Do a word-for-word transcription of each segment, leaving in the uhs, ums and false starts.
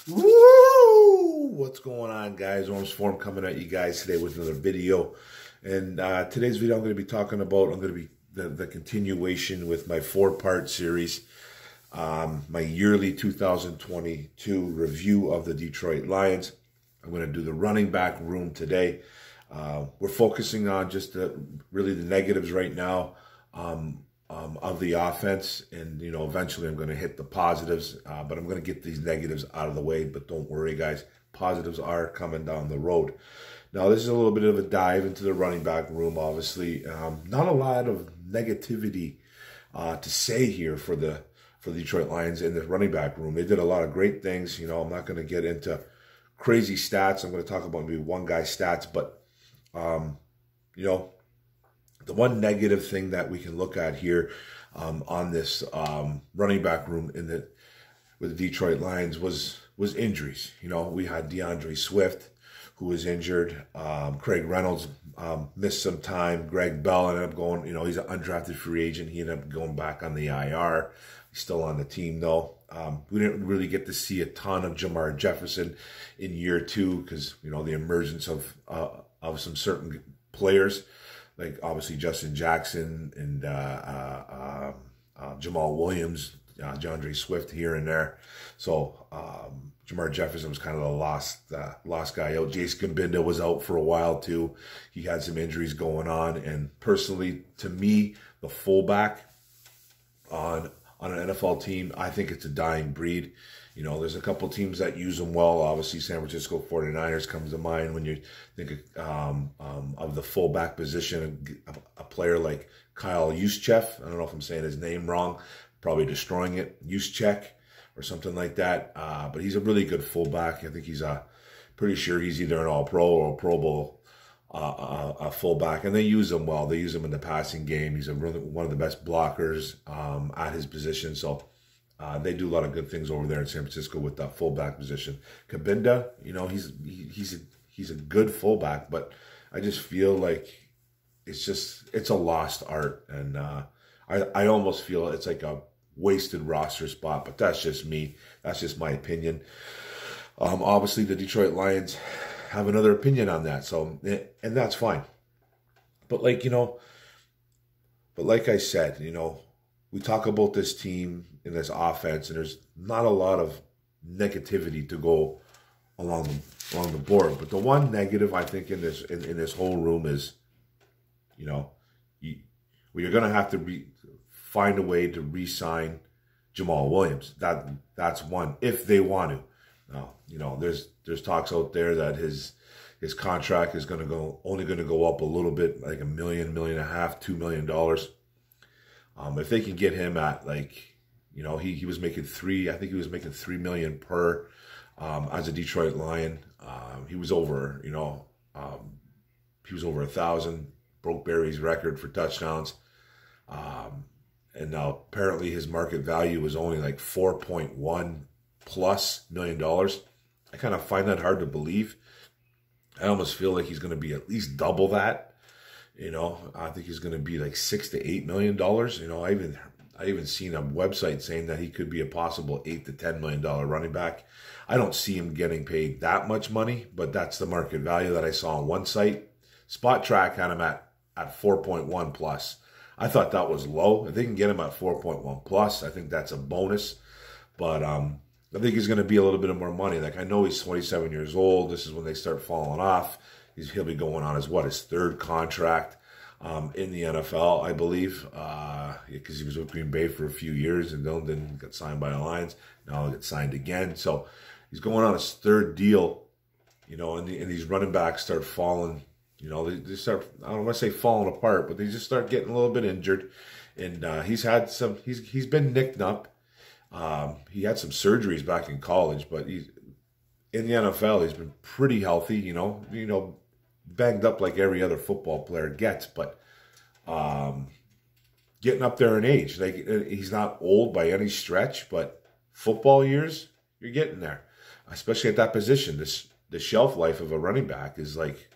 Woo! What's going on, guys? Orms Forum coming at you guys today with another video. And uh, today's video I'm going to be talking about, I'm going to be the, the continuation with my four-part series, um, my yearly two thousand twenty-two review of the Detroit Lions. I'm going to do the running back room today. Uh, we're focusing on just the, really the negatives right now. Um, Um, of the offense, and you know, eventually I'm going to hit the positives, uh, but I'm going to get these negatives out of the way. But don't worry, guys, positives are coming down the road. Now, this is a little bit of a dive into the running back room. Obviously, um, not a lot of negativity uh, to say here for the for the Detroit Lions in the running back room. They did a lot of great things. You know, I'm not going to get into crazy stats. I'm going to talk about maybe one guy's stats, but um, you know. The one negative thing that we can look at here um, on this um, running back room in the with the Detroit Lions was was injuries. You know, we had DeAndre Swift, who was injured. Um, Craig Reynolds um, missed some time. Greg Bell ended up going. You know, he's an undrafted free agent. He ended up going back on the I R. He's still on the team though. Um, we didn't really get to see a ton of Jermar Jefferson in year two because you know the emergence of uh, of some certain players. Like, obviously, Justin Jackson and uh, uh, uh, uh, Jamal Williams, uh, DeAndre Swift here and there. So, um, Jermar Jefferson was kind of the lost, uh, lost guy out. Jace Gambinda was out for a while, too. He had some injuries going on. And personally, to me, the fullback on, on an N F L team, I think it's a dying breed. You know, there's a couple teams that use them well. Obviously, San Francisco forty-niners comes to mind when you think of, um, um, of the fullback position. A, a player like Kyle Juszczyk, I don't know if I'm saying his name wrong, probably destroying it, Juszczyk or something like that. Uh, but he's a really good fullback. I think he's a, pretty sure he's either an All-Pro or a Pro Bowl uh, a, a fullback. And they use him well. They use him in the passing game. He's a really, one of the best blockers um, at his position. So, Uh, they do a lot of good things over there in San Francisco with that fullback position. Gambinda, you know, he's he, he's a, he's a good fullback, but I just feel like it's just it's a lost art, and uh, I I almost feel it's like a wasted roster spot. But that's just me. That's just my opinion. Um, obviously, the Detroit Lions have another opinion on that, so and that's fine. But like you know, but like I said, you know. We talk about this team and this offense, and there's not a lot of negativity to go along along the board. But the one negative I think in this in, in this whole room is, you know, you, well, you're going to have to re, find a way to re-sign Jamal Williams. That that's one if they want to. Now, you know, there's there's talks out there that his his contract is going to go only going to go up a little bit, like a million, million and a half, two million dollars. Um, if they can get him at like, you know, he, he was making three, I think he was making three million per um, as a Detroit Lion. Um, he was over, you know, um, he was over a thousand, broke Barry's record for touchdowns. Um, and now apparently his market value was only like four point one plus million dollars. I kind of find that hard to believe. I almost feel like he's going to be at least double that. You know, I think he's going to be like six to eight million dollars. You know, I even I even seen a website saying that he could be a possible eight to ten million dollar running back. I don't see him getting paid that much money, but that's the market value that I saw on one site. Spot Track had him at at four point one plus. I thought that was low. If they can get him at four point one plus, I think that's a bonus. But um, I think he's going to be a little bit of more money. Like I know he's twenty-seven years old. This is when they start falling off. He's, he'll be going on his, what, his third contract um, in the N F L, I believe, because uh, he was with Green Bay for a few years and then, then got signed by the Lions. Now he'll get signed again. So he's going on his third deal, you know, and, the, and these running backs start falling, you know, they, they start, I don't want to say falling apart, but they just start getting a little bit injured. And uh, he's had some, he's he's been nicked up. Um, he had some surgeries back in college, but he's, in the N F L, he's been pretty healthy, you know, you know, banged up like every other football player gets, but um, getting up there in age. Like he's not old by any stretch, but football years, you're getting there, especially at that position. This the shelf life of a running back is like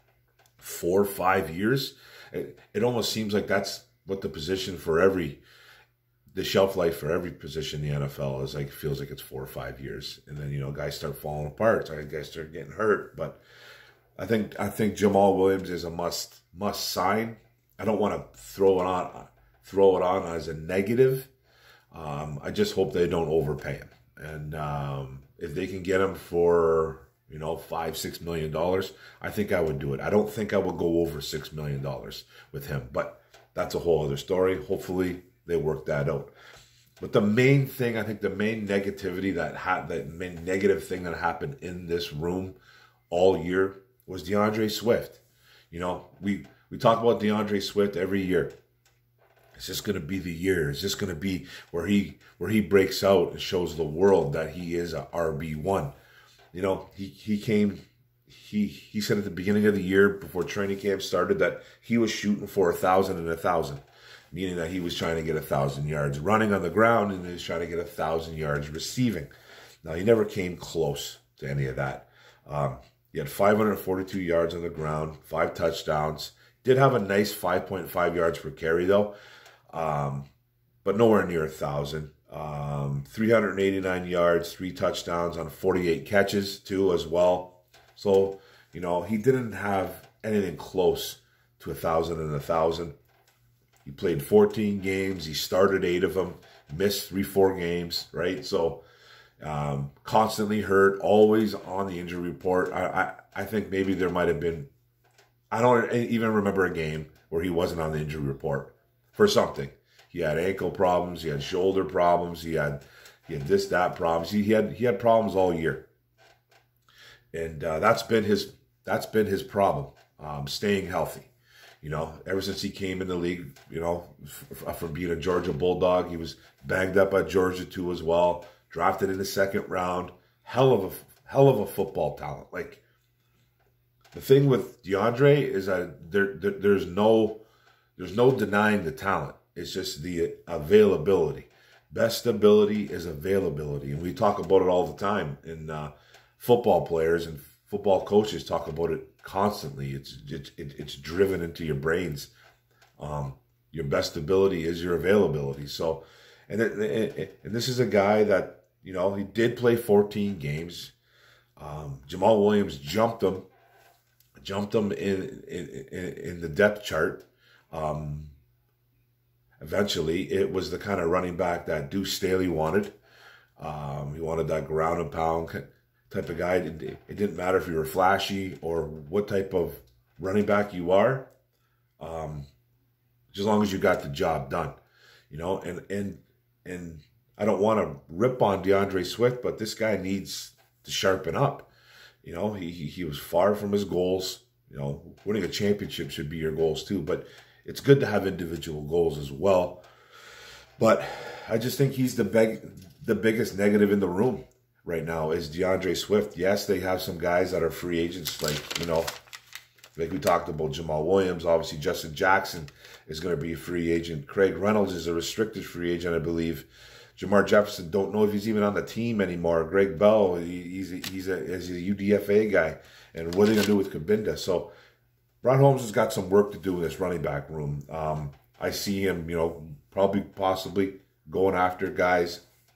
four or five years. It, it almost seems like that's what the position for every the shelf life for every position in the N F L is like, feels like it's four or five years. And then, you know, guys start falling apart. So guys start getting hurt. But I think, I think Jamaal Williams is a must, must sign. I don't want to throw it on, throw it on as a negative. Um, I just hope they don't overpay him. And um, if they can get him for, you know, five, six million dollars, I think I would do it. I don't think I would go over six million dollars with him, but that's a whole other story. Hopefully they work that out. But the main thing, I think the main negativity that had, the main negative thing that happened in this room all year was DeAndre Swift. You know, we, we talk about DeAndre Swift every year. Is this going to be the year? Is this going to be where he where he breaks out and shows the world that he is a R B one? You know, he, he came, he he said at the beginning of the year before training camp started that he was shooting for a thousand and a thousand, meaning that he was trying to get a thousand yards running on the ground and he was trying to get a thousand yards receiving. Now, he never came close to any of that. Um, he had five hundred forty-two yards on the ground, five touchdowns. Did have a nice five point five yards per carry, though. Um, but nowhere near a thousand. Um, three hundred eighty-nine yards, three touchdowns on forty-eight catches too, as well. So, you know, he didn't have anything close to a thousand and a thousand. He played fourteen games. He started eight of them, missed three, four games, right? So, um, constantly hurt, always on the injury report. I, I, I think maybe there might have been, I don't even remember a game where he wasn't on the injury report for something. He had ankle problems, he had shoulder problems, he had he had this, that problems. He, he had he had problems all year. And uh, that's been his that's been his problem, um, staying healthy. You know, ever since he came in the league, you know, f from being a Georgia Bulldog, he was banged up at Georgia too as well. Drafted in the second round. Hell of a hell of a football talent. Like, the thing with DeAndre is that there, there there's no There's no denying the talent. It's just the availability. Best ability is availability. And we talk about it all the time. And uh, football players and football coaches talk about it constantly. It's it's, it's driven into your brains. Um, your best ability is your availability. So, and, it, and this is a guy that, you know, he did play fourteen games. Um, Jamaal Williams jumped him. Jumped him in, in, in, in the depth chart. Um, eventually, it was the kind of running back that Deuce Staley wanted. Um, he wanted that ground and pound type of guy. It, it didn't matter if you were flashy or what type of running back you are, um, just as long as you got the job done, you know. And and and I don't want to rip on DeAndre Swift, but this guy needs to sharpen up. You know, he he, he was far from his goals. You know, winning a championship should be your goals too, but it's good to have individual goals as well. But I just think he's the big, the biggest negative in the room right now is DeAndre Swift. Yes, they have some guys that are free agents, like, you know, like we talked about Jamaal Williams. Obviously, Justin Jackson is going to be a free agent. Craig Reynolds is a restricted free agent, I believe. Jamar Jefferson, don't know if he's even on the team anymore. Greg Bell, he, he's, a, he's, a, he's a U D F A guy. And what are they going to do with Kabinda? So, Ron Holmes has got some work to do in this running back room. Um, I see him, you know, probably possibly going after guys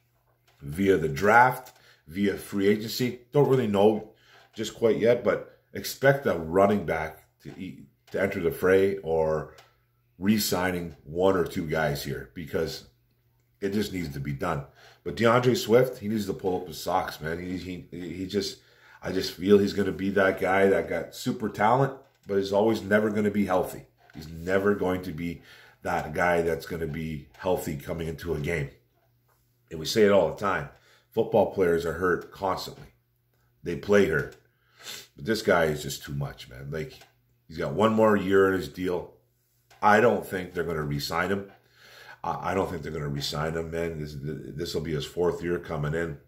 via the draft, via free agency. Don't really know just quite yet, but expect a running back to eat, to enter the fray or re-signing one or two guys here because it just needs to be done. But DeAndre Swift, he needs to pull up his socks, man. He he he just, I just feel he's going to be that guy that got super talent, but is always never going to be healthy. He's never going to be that guy that's going to be healthy coming into a game. And we say it all the time. Football players are hurt constantly. They play hurt. But this guy is just too much, man. Like, he's got one more year in his deal. I don't think they're going to re-sign him. I don't think they're going to re-sign him, man. This this will be his fourth year coming in.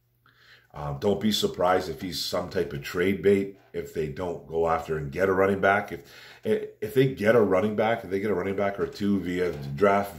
Um, don't be surprised if he's some type of trade bait if they don't go after and get a running back. If if they get a running back, if they get a running back or two via draft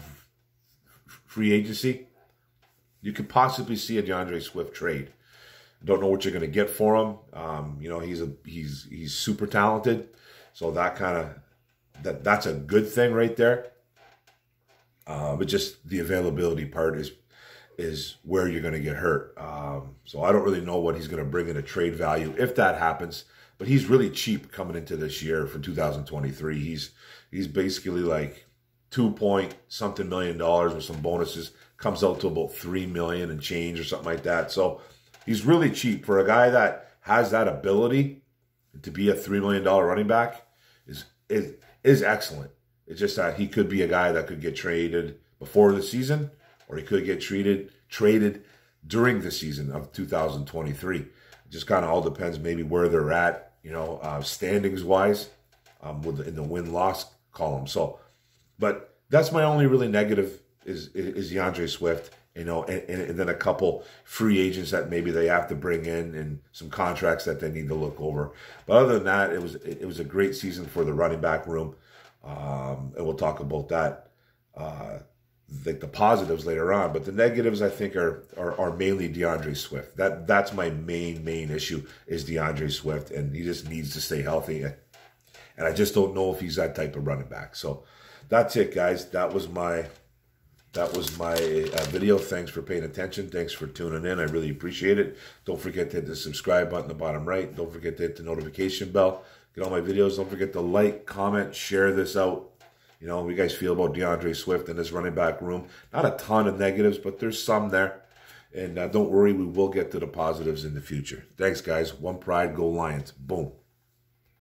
free agency, you could possibly see a DeAndre Swift trade. Don't know what you're going to get for him. Um, you know, he's a he's he's super talented, so that kind of that that's a good thing right there. Uh, but just the availability part is is where you're going to get hurt. Um, so I don't really know what he's going to bring in a trade value if that happens. But he's really cheap coming into this year for two thousand twenty-three. He's he's basically like two point something million dollars with some bonuses. Comes out to about three million and change or something like that. So he's really cheap for a guy that has that ability to be a three million dollar running back. Is is is excellent. It's just that he could be a guy that could get traded before the season, or he could get traded traded during the season of two thousand twenty-three. It just kind of all depends maybe where they're at, you know, uh, standings wise, um, with in the win loss column. So, but that's my only really negative is is DeAndre Swift, you know, and, and then a couple free agents that maybe they have to bring in and some contracts that they need to look over. But other than that, it was it was a great season for the running back room. Um, and we'll talk about that, uh, the, the positives later on. But the negatives, I think, are, are are mainly DeAndre Swift. That that's my main main issue is DeAndre Swift, and he just needs to stay healthy. And I just don't know if he's that type of running back. So that's it, guys. That was my that was my uh, video. Thanks for paying attention. Thanks for tuning in. I really appreciate it. Don't forget to hit the subscribe button in the bottom right. Don't forget to hit the notification bell. Get all my videos. Don't forget to like, comment, share this out. You know, what you guys feel about DeAndre Swift and this running back room. Not a ton of negatives, but there's some there. And uh, don't worry, we will get to the positives in the future. Thanks, guys. One Pride, go Lions. Boom.